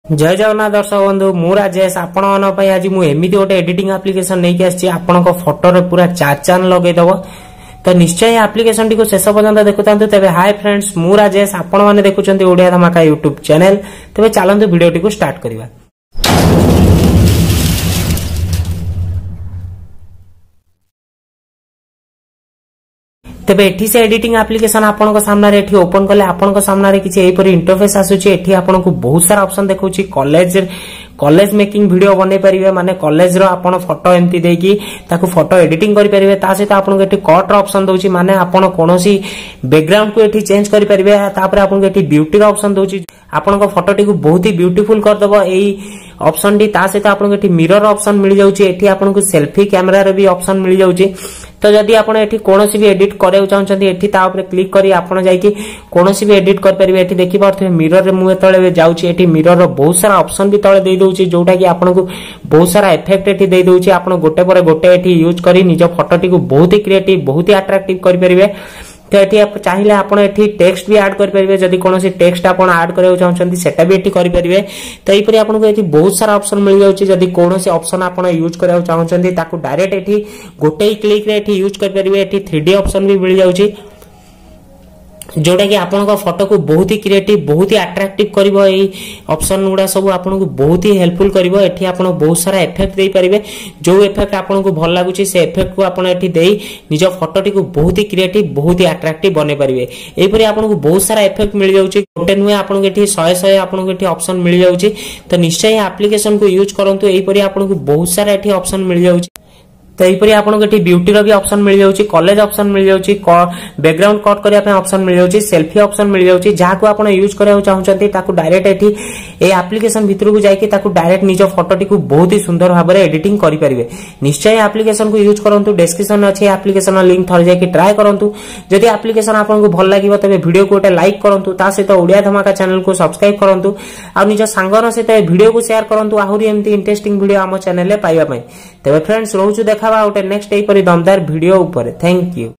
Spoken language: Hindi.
जय जगन्नाथ दर्शक बंधु मु राजेश आपण आज मुझे एमती गोटे एडिटिंग एप्लिकेशन नहीं आसी आपण फोटो पूरा चार चांद लगेदब तो निश्चय एप्लिकेशन टी शेष पर्यंत देखुता तेरे हाय फ्रेंड्स मु राजेश आपण मैंने देखुं ओडिया धमाका यूट्यूब चैनल तेज चलते वीडियो टी स्टार्ट करवा। तेबे एठी से एडिटिंग एप्लिकेशन आपन सामने एठी ओपन कले आपन सामने किसी एपरी इंटरफेस आसुची। एठी आपन को बहुत सारा ऑप्शन देखौची। कॉलेज मेकिंग वीडियो बनै परिबे माने कॉलेज रो आपन फोटो एमती देकी ताकू फोटो एडिटिंग करि परिबे। ता सहित आपन एठी कट रो ऑप्शन दोची माने आपन कोनोसी बैकग्राउंड को एठी चेंज करि परिबे। तापर आपन एठी ब्यूटी रो ऑप्शन दोची आपन को फोटो टी को बहुत ही ब्यूटीफुल कर दबो एई ऑप्शन टी। ता सहित आपन एठी मिरर ऑप्शन मिल जाउची। एठी आपन को सेल्फी कैमरा रे भी ऑप्शन मिल जाउची। तो जदि आपन एठी कोनोसी भी एडिट करे चाहछन्ती एठी ता ऊपर क्लिक करी आपन जाई कि कोनोसी भी एडिट कर परिबे। एठी देखि पारथि मिरर रे मु एतळे जाउची एठी मिरर रो बहुत सारा ऑप्शन भी तळे देई दोउची जोटा कि आपन को बहुत सारा इफेक्ट एठी देई दोउची। आपन गोटे पर गोटे एठी यूज करी निज फोटो टी को बहुत ही क्रिएटिव बहुत ही अट्रैक्टिव कर परिबे। तो एठी आप चाहिए आपन एठी टेक्स्ट भी ऐड कर परिबे। जदि कोनोसी टेक्स्ट आपन ऐड करे चाहछन्ती सेटा भी एठी कर परिबे। तो एई परी आपन को एठी बहुत सारा ऑप्शन मिल जाउची। जदि कोनोसी ऑप्शन आपन यूज करे चाहछन्ती ताकू डायरेक्ट एठी गोटे ही क्लिक रे एठी यूज कर परिबे। एठी 3D ऑप्शन भी मिल जाउची जोटा कि आपन को फोटो को बहुत ही क्रिएटिव बहुत ही अट्रैक्टिव करिवो। एई ऑप्शन गुडा सब आपन को बहुत ही हेल्पफुल करिवो। एठी आपन बहुत सारा इफेक्ट देई परिबे। जो इफेक्ट आपन को भल लागुची से इफेक्ट को आपन एठी देई निज फोटो टी को बहुत ही क्रिएटिव बहुत ही अट्रैक्टिव बने परिबे। एई परी आपन को बहुत सारा इफेक्ट मिल जाउची। गोटे नुए आपन को एठी 100 आपन को एठी ऑप्शन मिल जाउची। तो निश्चय एप्लिकेशन को यूज करंतु। एई परी आपन को बहुत सारा एठी ऑप्शन मिल जाउची। तो यहीपरी आपको एठी ब्यूटी रो भी ऑप्शन मिल जाउची। कॉलेज ऑप्शन मिल जाउची। बैकग्राउंड कट करिया पे ऑप्शन मिल जाउची। सेल्फी ऑप्शन मिल जाउची। जहा को आपण यूज करिया चाहछन्ती ताकू डायरेक्ट एठी ए एप्लिकेशन भीतर को जाई कि ताकू डायरेक्ट निज फोटो टी को बहुत ही सुंदर भाबरे एडिटिंग करि परिबे। निश्चय एप्लिकेशन को यूज करंतु। डिस्क्रिप्शन में अछि एप्लिकेशन लिंक थर जाई कि ट्राई करंतु। जदि एप्लिकेशन आपन को भल लागिवो तबे वीडियो को गोटे लाइक करंतु। ता सहित ओडिया धमाका चैनल को सब्सक्राइब करंतु। आ निज सांगर सहित वीडियो को शेयर करंतु। आहुरी एमती इंटरेस्टिंग वीडियो हम चैनल ले पाइबा पई। तबे फ्रेंड्स रोजु देखाबा गोटे नेक्स्ट एई परी दमदार वीडियो ऊपर। Thank you.